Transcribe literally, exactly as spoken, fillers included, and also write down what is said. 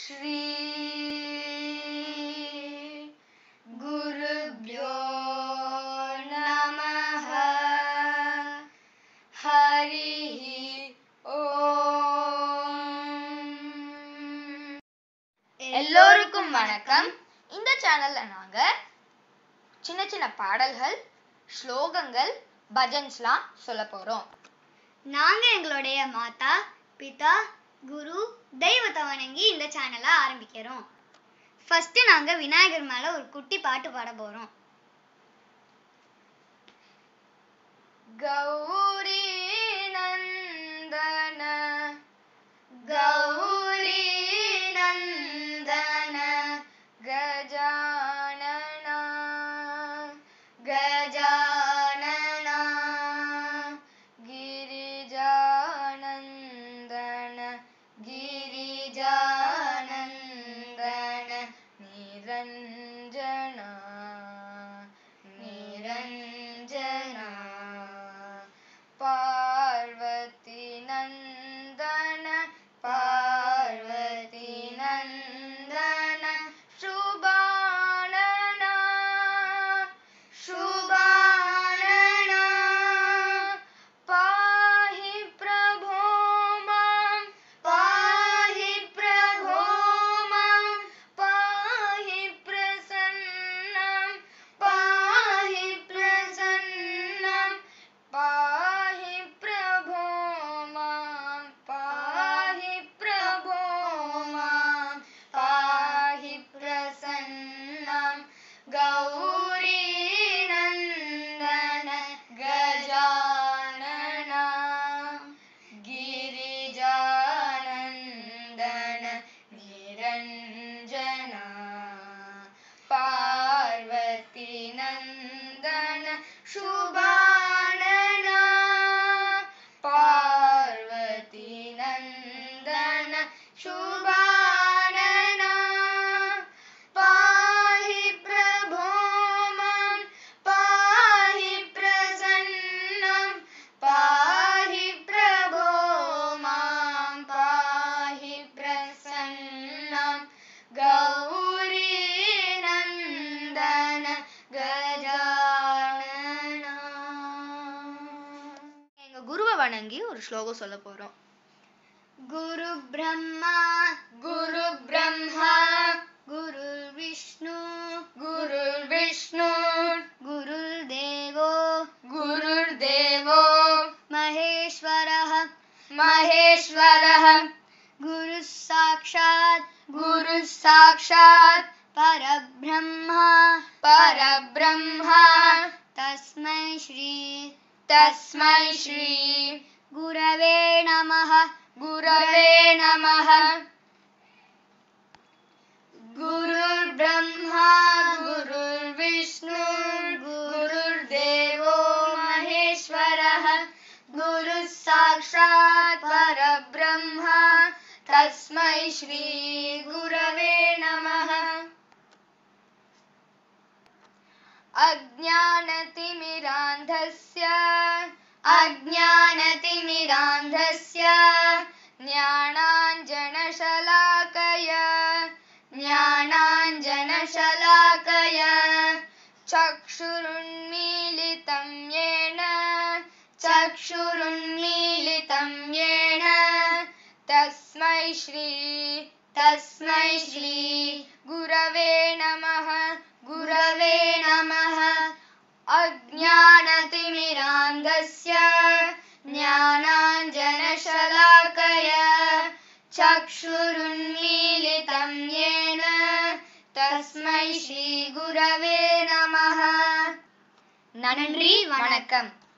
श्री गुरुभ्यो नमः हरिः ओम। எல்லோருக்கும் வணக்கம். இந்த சேனல்ல நாங்க சின்ன சின்ன பாடல்கள், ஸ்லோகங்கள், பஜன்ஸ்லாம் சொல்ல போறோம். நாங்க எங்களுடைய மாதா பிதா குரு தெய்வத்தை வணங்கி இந்த சேனலை ஆரம்பிக்கிறோம். ஃபர்ஸ்ட் நாங்க விநாயகர் மேல ஒரு குட்டி பாட்டு பாட போறோம். கௌரி நந்தன கௌரி நந்தன கஜானனா கஜானனா கிரிஜானந்தன கிரிஜானந்தன நிரஞ்சனா நிரஞ்சனா பார்வதி நந்தன பார்வதி நந்தன சுபானனா சுபானனா பாஹி பிரபோ மாம் பாஹி பிரபோ மாம் பாஹி பிரசன்னம் பாஹி பிரசன்னம் பாஹி பிரபோ மாம் பாஹி பிரபோ மாம் பாஹி பிரசன்னம் கௌரி நந்தன கஜானனா கிரிஜானந்தன நிரஞ்சனா பார்வதி நந்தன சுபானனா பார்வதி நந்தன சுபானனா பாஹி பிரபோ மாம் பாஹி பிரசன்னம் பாஹி பிரபோ மாம் பாஹி பிரசன்னம் கௌரி நந்தன கஜானனா. எங்க குருவை வணங்கி ஒரு ஸ்லோகம் சொல்ல போறோம். குரு பிரம்மா குரு பிரம்மா குரு விஷ்ணு குரு விஷ்ணு குரு தேவோ குரு தேவோ மகேஸ்வரः மகேஸ்வரः குரு சாக்ஷாத் குரு சாக்ஷாத் பரபிரம்மா பரபிரம்மா தஸ்மை ஸ்ரீ தஸ்மை ஸ்ரீ குரவே நமः குரவே நமः. குருர் பிரம்மா குருர் விஷ்ணு குருர் தேவோ மகேஸ்வரः குரு சாக்ஷாத் பரபிரம்மா தஸ்மை ஸ்ரீ குரவே நமः. அஜ்ஞானதிமிராந்தஸ்ய அஜ்ஞானதிமிராந்தஸ்ய ஞானாஞ்சனசலாக்கய ஞானாஞ்சனசலாக்கய சக்ஷுருன்மீலிதம் யேன சக்ஷுருன்மீலிதம் யேன தஸ்மை ஸ்ரீ தஸ்மை ஸ்ரீ குரவே நமः குரவே நமः. அஜ்ஞானதிமிராந்தஸ்ய ஞானாஞ்சனசலாக்கய சக்ஷுருன்மீலிதம் யேன தஸ்மை ஸ்ரீ குரவே நமः. நன்றி, வணக்கம்.